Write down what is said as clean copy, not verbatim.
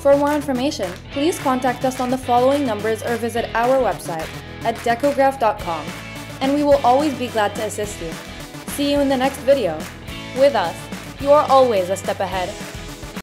For more information, please contact us on the following numbers or visit our website at decograph.com, and we will always be glad to assist you. See you in the next video. With us, you are always a step ahead.